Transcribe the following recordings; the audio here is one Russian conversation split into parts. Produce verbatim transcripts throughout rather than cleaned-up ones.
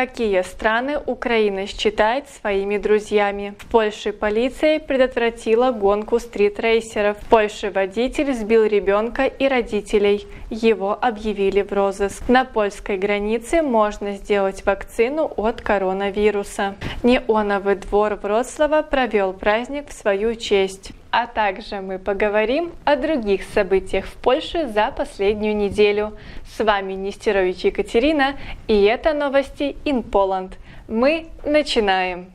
Какие страны Украина считает своими друзьями? В Польше полиция предотвратила гонку стритрейсеров. В Польше водитель сбил ребенка и родителей. Его объявили в розыск. На польской границе можно сделать вакцину от коронавируса. Неоновый двор Вроцлава провел праздник в свою честь. А также мы поговорим о других событиях в Польше за последнюю неделю. С вами Нестерович Екатерина, и это новости in Poland. Мы начинаем!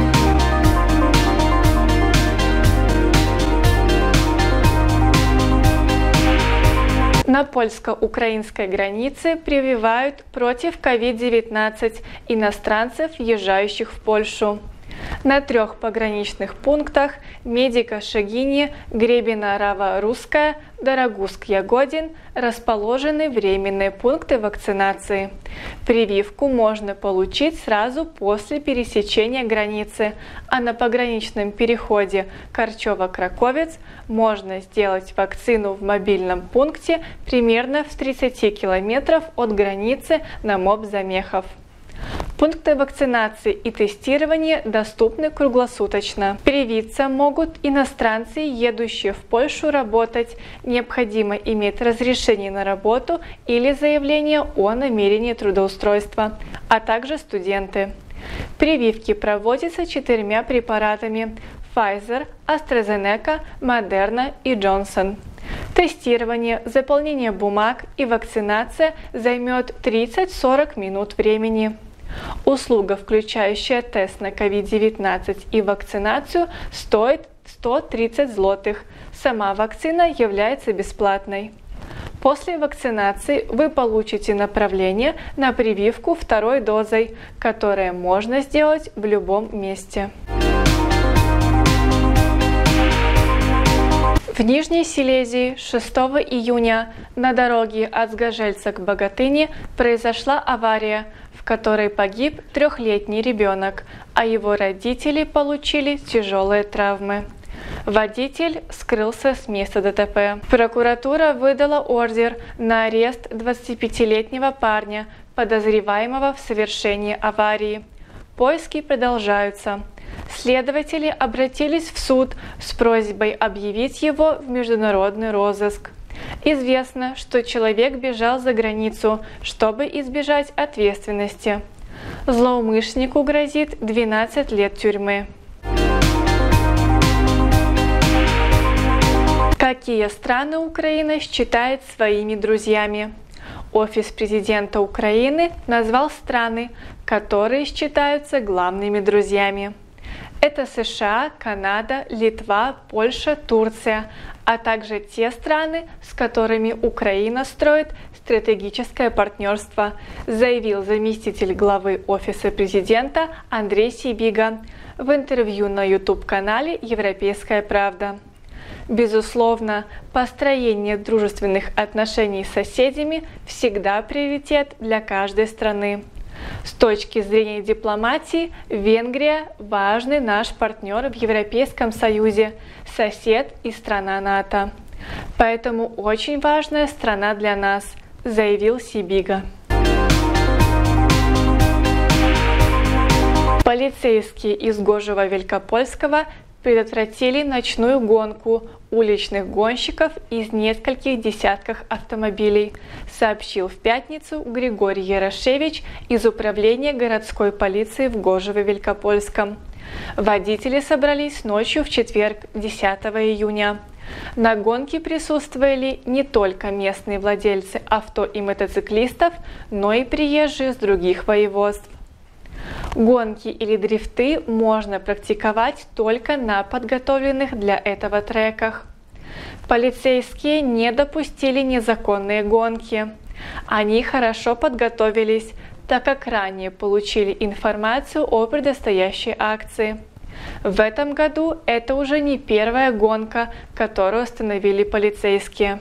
На польско-украинской границе прививают против ковид девятнадцать иностранцев, въезжающих в Польшу. На трех пограничных пунктах Медика-Шегини, Гребена-Рава-Русская, Дорогуск-Ягодин расположены временные пункты вакцинации. Прививку можно получить сразу после пересечения границы, а на пограничном переходе Корчова-Краковец можно сделать вакцину в мобильном пункте примерно в тридцати километрах от границы на МОП Замехов. Пункты вакцинации и тестирования доступны круглосуточно. Привиться могут иностранцы, едущие в Польшу работать. Необходимо иметь разрешение на работу или заявление о намерении трудоустройства, а также студенты. Прививки проводятся четырьмя препаратами – Pfizer, AstraZeneca, Moderna и Johnson. Тестирование, заполнение бумаг и вакцинация займет тридцать-сорок минут времени. Услуга, включающая тест на ковид девятнадцать и вакцинацию, стоит сто тридцать злотых. Сама вакцина является бесплатной. После вакцинации вы получите направление на прививку второй дозой, которое можно сделать в любом месте. В Нижней Силезии шестого июня на дороге от Сгожельца к Богатыни произошла авария, в которой погиб трехлетний ребенок, а его родители получили тяжелые травмы. Водитель скрылся с места ДТП. Прокуратура выдала ордер на арест двадцатипятилетнего парня, подозреваемого в совершении аварии. Поиски продолжаются. Следователи обратились в суд с просьбой объявить его в международный розыск. Известно, что человек бежал за границу, чтобы избежать ответственности. Злоумышленнику грозит двенадцать лет тюрьмы. Какие страны Украина считает своими друзьями? Офис президента Украины назвал страны, которые считаются главными друзьями. Это США, Канада, Литва, Польша, Турция, а также те страны, с которыми Украина строит стратегическое партнерство, заявил заместитель главы Офиса президента Андрей Сибига в интервью на YouTube-канале «Европейская правда». Безусловно, построение дружественных отношений с соседями всегда приоритет для каждой страны. С точки зрения дипломатии, Венгрия – важный наш партнер в Европейском Союзе, сосед и страна НАТО. Поэтому очень важная страна для нас, заявил Сибига. Полицейские из Горжева-Великопольского предотвратили ночную гонку уличных гонщиков из нескольких десятков автомобилей, сообщил в пятницу Григорий Ярошевич из Управления городской полиции в Горжево-Великопольском. Водители собрались ночью в четверг, десятого июня. На гонке присутствовали не только местные владельцы авто и мотоциклистов, но и приезжие с других воеводств. Гонки или дрифты можно практиковать только на подготовленных для этого треках. Полицейские не допустили незаконные гонки. Они хорошо подготовились, так как ранее получили информацию о предстоящей акции. В этом году это уже не первая гонка, которую остановили полицейские.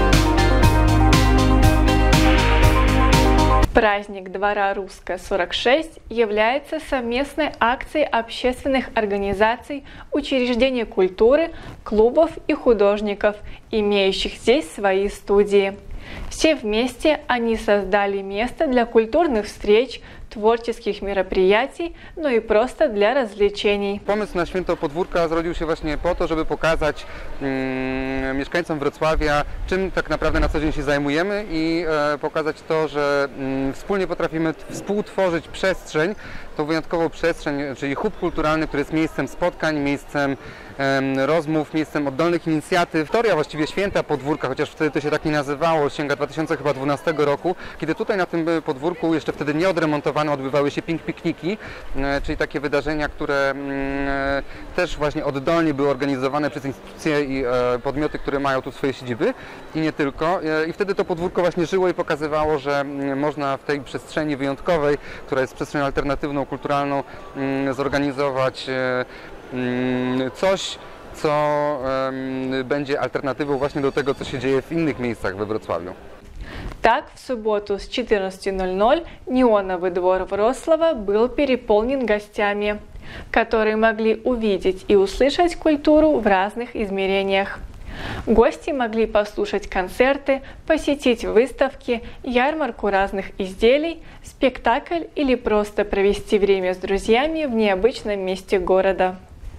Праздник двора Русская сорок шесть является совместной акцией общественных организаций, учреждений культуры, клубов и художников, имеющих здесь свои студии. Все вместе они создали место для культурных встреч, tворческих мероприятий, no i просто dla развлечений. Pomysł na Święto Podwórka zrodził się właśnie po to, żeby pokazać mm, mieszkańcom Wrocławia, czym tak naprawdę na co dzień się zajmujemy i e, pokazać to, że mm, wspólnie potrafimy współtworzyć przestrzeń, tą wyjątkową przestrzeń, czyli hub kulturalny, który jest miejscem spotkań, miejscem em, rozmów, miejscem oddolnych inicjatyw. Historia właściwie Święta Podwórka, chociaż wtedy to się tak nie nazywało, sięga dwa tysiące dwunastego roku, kiedy tutaj na tym podwórku, jeszcze wtedy nieodremontowane, odbywały się pink pikniki, e, czyli takie wydarzenia, które mm, e, też właśnie oddolnie były organizowane przez instytucje i e, podmioty, które mają tu swoje siedziby i nie tylko. E, I wtedy to podwórko właśnie żyło i pokazywało, że mm, można w tej przestrzeni wyjątkowej, która jest przestrzenią alternatywną, kulturalną, mm, zorganizować e, mm, coś, co um, będzie alternatywą właśnie do tego, co się dzieje w innych miejscach we Wrocławiu. Так, в субботу с четырнадцати ноль-ноль неоновый двор Вроцлава был переполнен гостями, которые могли увидеть и услышать культуру в разных измерениях. Гости могли послушать концерты, посетить выставки, ярмарку разных изделий, спектакль или просто провести время с друзьями в необычном месте города.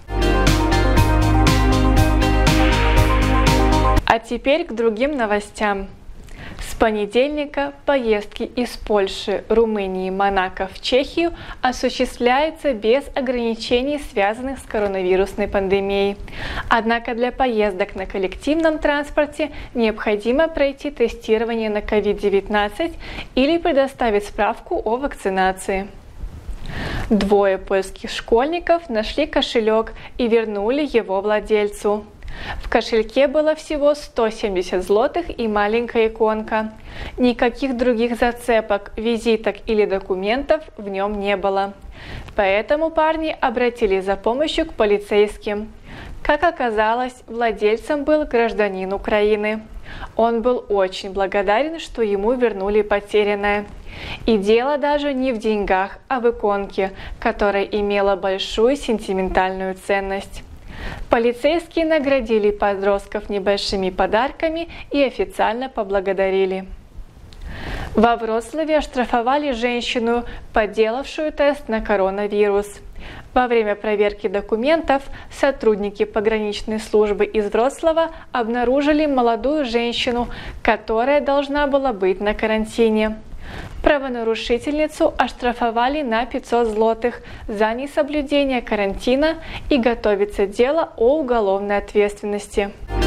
А теперь к другим новостям. С понедельника поездки из Польши, Румынии, Монако в Чехию осуществляются без ограничений, связанных с коронавирусной пандемией. Однако для поездок на коллективном транспорте необходимо пройти тестирование на ковид девятнадцать или предоставить справку о вакцинации. Двое польских школьников нашли кошелек и вернули его владельцу. В кошельке было всего сто семьдесят злотых и маленькая иконка. Никаких других зацепок, визиток или документов в нем не было. Поэтому парни обратились за помощью к полицейским. Как оказалось, владельцем был гражданин Украины. Он был очень благодарен, что ему вернули потерянное. И дело даже не в деньгах, а в иконке, которая имела большую сентиментальную ценность. Полицейские наградили подростков небольшими подарками и официально поблагодарили. Во Вроцлаве оштрафовали женщину, подделавшую тест на коронавирус. Во время проверки документов сотрудники пограничной службы из Вроцлава обнаружили молодую женщину, которая должна была быть на карантине. Правонарушительницу оштрафовали на пятьсот злотых за несоблюдение карантина и готовится дело о уголовной ответственности.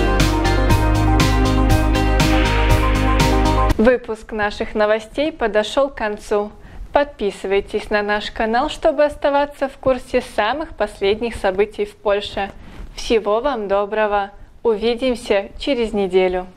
Выпуск наших новостей подошел к концу. Подписывайтесь на наш канал, чтобы оставаться в курсе самых последних событий в Польше. Всего вам доброго! Увидимся через неделю!